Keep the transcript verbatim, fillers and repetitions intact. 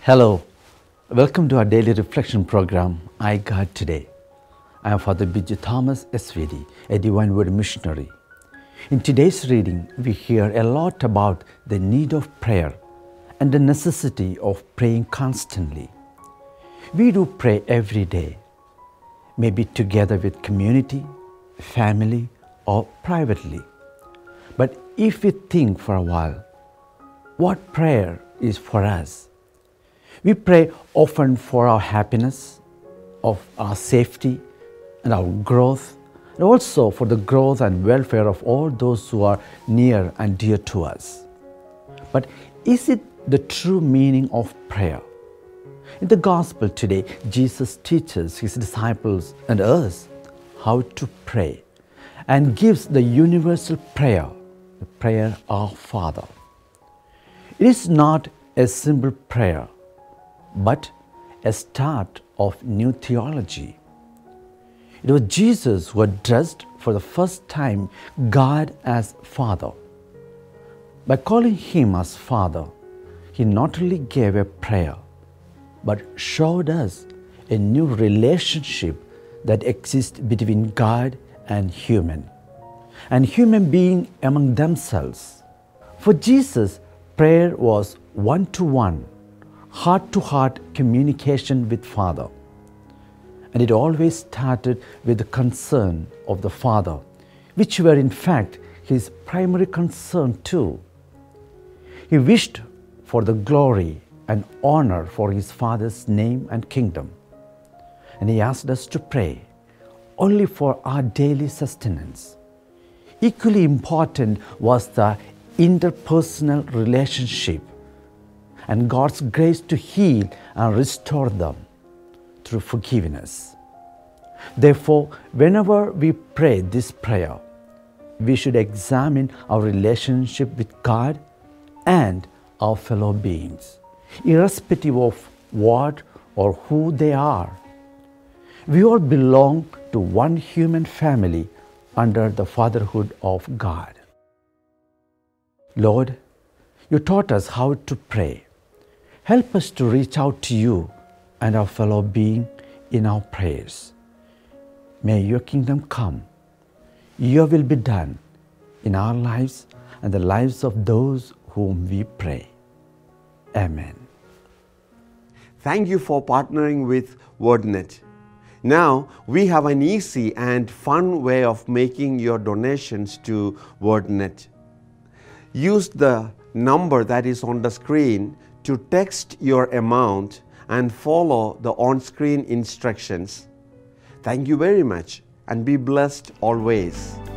Hello, welcome to our daily reflection program, iGod Today. I am Father Biju Thomas, S V D, a Divine Word missionary. In today's reading, we hear a lot about the need of prayer and the necessity of praying constantly. We do pray every day, maybe together with community, family, or privately. But if we think for a while, what prayer is for us? We pray often for our happiness, of our safety, and our growth, and also for the growth and welfare of all those who are near and dear to us. But is it the true meaning of prayer? In the Gospel today, Jesus teaches His disciples and us how to pray and gives the universal prayer, the prayer Our Father. It is not a simple prayer, but a start of new theology. It was Jesus who addressed for the first time God as Father. By calling Him as Father, He not only gave a prayer, but showed us a new relationship that exists between God and human, and human being among themselves. For Jesus, prayer was one-to-one, heart-to-heart communication with Father. And it always started with the concern of the Father, which were in fact His primary concern too. He wished for the glory and honor for His Father's name and kingdom. And He asked us to pray only for our daily sustenance. Equally important was the interpersonal relationship and God's grace to heal and restore them through forgiveness. Therefore, whenever we pray this prayer, we should examine our relationship with God and our fellow beings, irrespective of what or who they are. We all belong to one human family under the fatherhood of God. Lord, You taught us how to pray. Help us to reach out to You and our fellow being in our prayers. May Your kingdom come. Your will be done in our lives and the lives of those whom we pray. Amen. Thank you for partnering with WordNet. Now we have an easy and fun way of making your donations to WordNet. Use the number that is on the screen to text your amount and follow the on-screen instructions. Thank you very much and be blessed always.